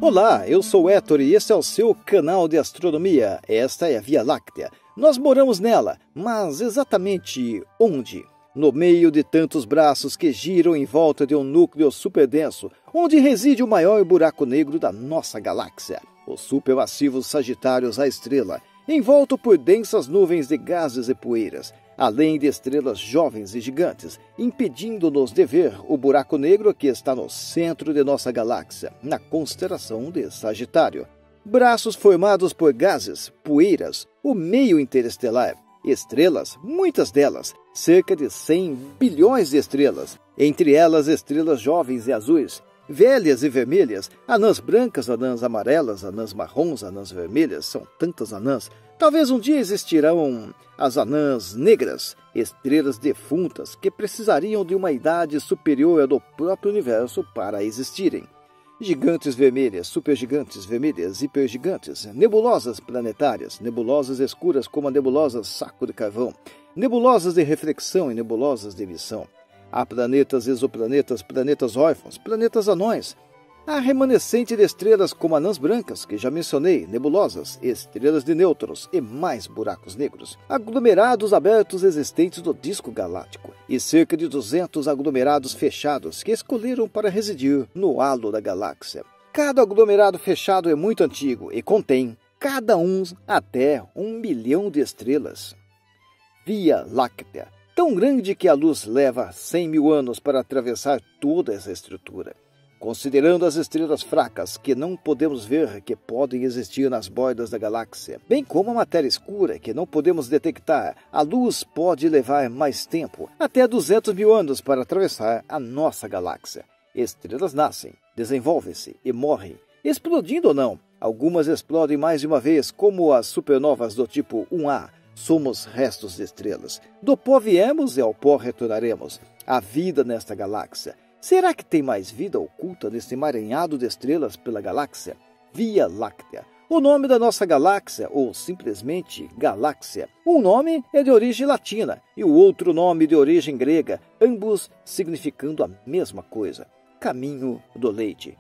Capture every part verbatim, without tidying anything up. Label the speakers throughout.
Speaker 1: Olá, eu sou o Héctor e este é o seu canal de astronomia. Esta é a Via Láctea. Nós moramos nela, mas exatamente onde? No meio de tantos braços que giram em volta de um núcleo superdenso, onde reside o maior buraco negro da nossa galáxia, o supermassivo Sagitários, a estrela, envolto por densas nuvens de gases e poeiras, além de estrelas jovens e gigantes, impedindo-nos de ver o buraco negro que está no centro de nossa galáxia, na constelação de Sagitário. Braços formados por gases, poeiras, o meio interestelar, estrelas, muitas delas, cerca de cem bilhões de estrelas, entre elas estrelas jovens e azuis, velhas e vermelhas, anãs brancas, anãs amarelas, anãs marrons, anãs vermelhas, são tantas anãs. Talvez um dia existirão as anãs negras, estrelas defuntas que precisariam de uma idade superior à do próprio universo para existirem. Gigantes vermelhas, supergigantes vermelhas, hipergigantes, nebulosas planetárias, nebulosas escuras como a nebulosa Saco de Carvão, nebulosas de reflexão e nebulosas de emissão. Há planetas, exoplanetas, planetas órfãos, planetas anões. Há remanescente de estrelas como anãs brancas, que já mencionei, nebulosas, estrelas de nêutrons e mais buracos negros. Aglomerados abertos existentes do disco galáctico e cerca de duzentos aglomerados fechados que escolheram para residir no halo da galáxia. Cada aglomerado fechado é muito antigo e contém, cada um, até um milhão de estrelas. Via Láctea. Tão grande que a luz leva cem mil anos para atravessar toda essa estrutura. Considerando as estrelas fracas que não podemos ver que podem existir nas bordas da galáxia, bem como a matéria escura que não podemos detectar, a luz pode levar mais tempo, até duzentos mil anos para atravessar a nossa galáxia. Estrelas nascem, desenvolvem-se e morrem, explodindo ou não. Algumas explodem mais de uma vez, como as supernovas do tipo um A, Somos restos de estrelas. Do pó viemos e ao pó retornaremos. A vida nesta galáxia. Será que tem mais vida oculta neste emaranhado de estrelas pela galáxia? Via Láctea. O nome da nossa galáxia, ou simplesmente galáxia. Um nome é de origem latina e o outro nome de origem grega, ambos significando a mesma coisa. Caminho do leite.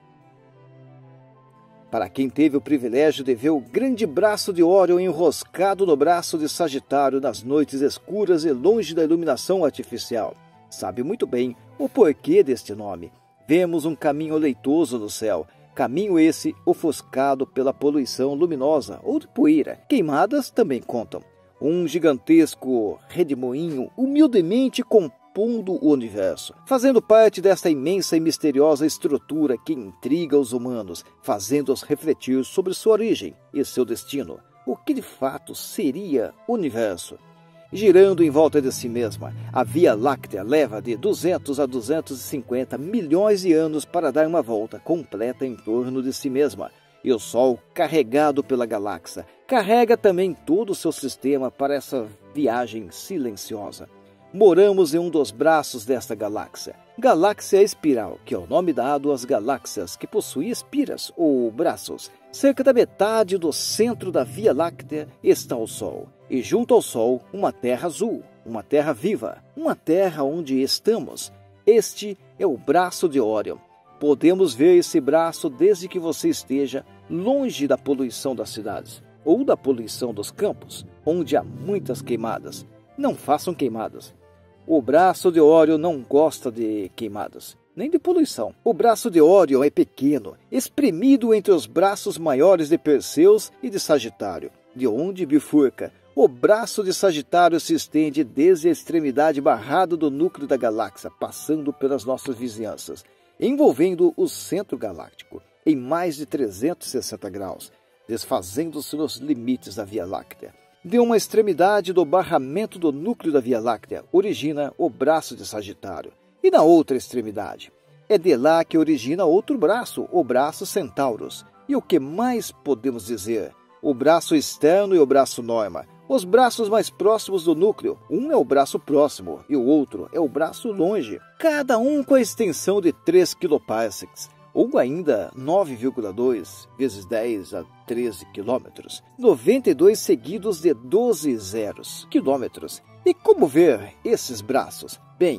Speaker 1: Para quem teve o privilégio de ver o grande braço de Órion enroscado no braço de Sagitário nas noites escuras e longe da iluminação artificial, sabe muito bem o porquê deste nome. Vemos um caminho leitoso no céu, caminho esse ofuscado pela poluição luminosa ou de poeira. Queimadas também contam. Um gigantesco redemoinho humildemente compondo o universo, fazendo parte desta imensa e misteriosa estrutura que intriga os humanos, fazendo-os refletir sobre sua origem e seu destino. O que de fato seria o universo? Girando em volta de si mesma, a Via Láctea leva de duzentos a duzentos e cinquenta milhões de anos para dar uma volta completa em torno de si mesma. E o Sol, carregado pela galáxia, carrega também todo o seu sistema para essa viagem silenciosa. Moramos em um dos braços desta galáxia. Galáxia espiral, que é o nome dado às galáxias que possuem espiras ou braços. Cerca da metade do centro da Via Láctea está o Sol. E junto ao Sol, uma terra azul, uma terra viva, uma terra onde estamos. Este é o braço de Órion. Podemos ver esse braço desde que você esteja longe da poluição das cidades ou da poluição dos campos, onde há muitas queimadas. Não façam queimadas. O braço de Órion não gosta de queimadas, nem de poluição. O braço de Órion é pequeno, espremido entre os braços maiores de Perseus e de Sagitário, de onde bifurca. O braço de Sagitário se estende desde a extremidade barrada do núcleo da galáxia, passando pelas nossas vizinhanças, envolvendo o centro galáctico em mais de trezentos e sessenta graus, desfazendo-se nos limites da Via Láctea. De uma extremidade do barramento do núcleo da Via Láctea origina o braço de Sagitário, e na outra extremidade é de lá que origina outro braço, o braço Centaurus. E o que mais podemos dizer? O braço externo e o braço Norma. Os braços mais próximos do núcleo, um é o braço próximo e o outro é o braço longe, cada um com a extensão de três quiloparsecs, ou ainda nove vírgula dois vezes dez a treze quilômetros, noventa e dois seguidos de doze zeros quilômetros. E como ver esses braços? Bem,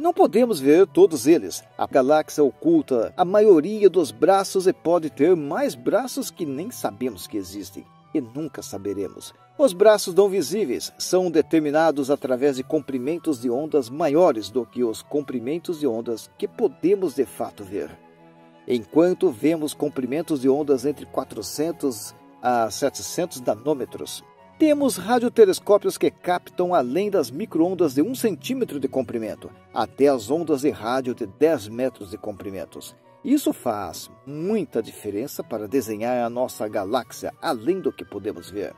Speaker 1: Não podemos ver todos eles. A galáxia oculta a maioria dos braços e pode ter mais braços que nem sabemos que existem e nunca saberemos. Os braços não visíveis são determinados através de comprimentos de ondas maiores do que os comprimentos de ondas que podemos de fato ver. Enquanto vemos comprimentos de ondas entre quatrocentos a setecentos nanômetros, temos radiotelescópios que captam além das microondas de um centímetro de comprimento, até as ondas de rádio de dez metros de comprimento. Isso faz muita diferença para desenhar a nossa galáxia além do que podemos ver.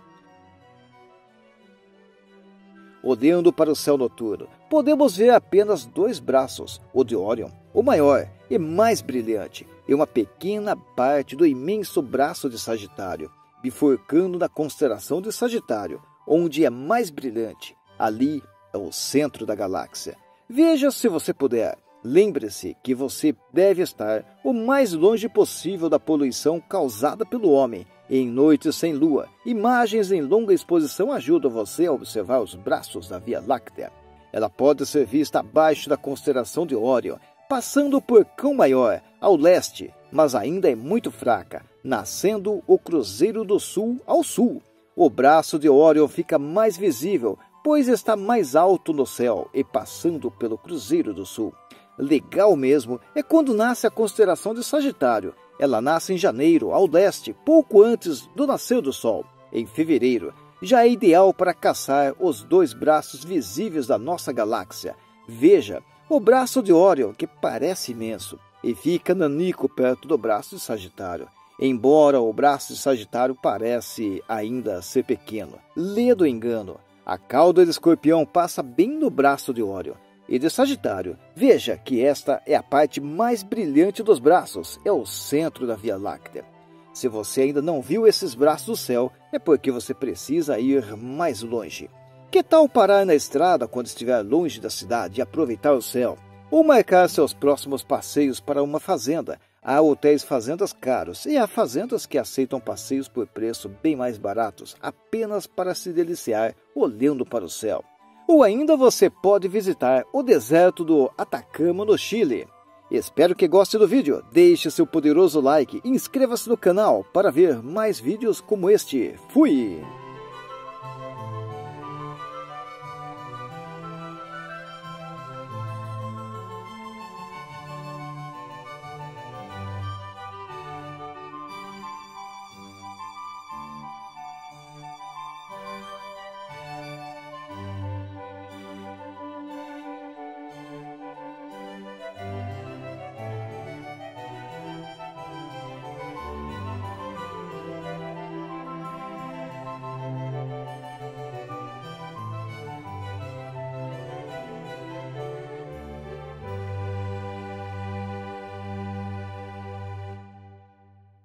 Speaker 1: Olhando para o céu noturno, podemos ver apenas dois braços, o de Órion, o maior e mais brilhante, e uma pequena parte do imenso braço de Sagitário, bifurcando na constelação de Sagitário, onde é mais brilhante. Ali é o centro da galáxia. Veja se você puder. Lembre-se que você deve estar o mais longe possível da poluição causada pelo homem. Em noites sem lua, imagens em longa exposição ajudam você a observar os braços da Via Láctea. Ela pode ser vista abaixo da constelação de Órion, passando por Cão Maior, ao leste, mas ainda é muito fraca, nascendo o Cruzeiro do Sul ao sul. O braço de Órion fica mais visível, pois está mais alto no céu e passando pelo Cruzeiro do Sul. Legal mesmo é quando nasce a constelação de Sagitário. Ela nasce em janeiro, ao leste, pouco antes do nascer do Sol. Em fevereiro, já é ideal para caçar os dois braços visíveis da nossa galáxia. Veja, o braço de Órion, que parece imenso, e fica nanico perto do braço de Sagitário. Embora o braço de Sagitário parece ainda ser pequeno, lê do engano. A cauda de Escorpião passa bem no braço de Órion. E de Sagitário, veja que esta é a parte mais brilhante dos braços, é o centro da Via Láctea. Se você ainda não viu esses braços do céu, é porque você precisa ir mais longe. Que tal parar na estrada quando estiver longe da cidade e aproveitar o céu? Ou marcar seus próximos passeios para uma fazenda? Há hotéis fazendas caros e há fazendas que aceitam passeios por preço bem mais baratos, apenas para se deliciar olhando para o céu. Ou ainda você pode visitar o deserto do Atacama, no Chile. Espero que goste do vídeo, deixe seu poderoso like e inscreva-se no canal para ver mais vídeos como este. Fui!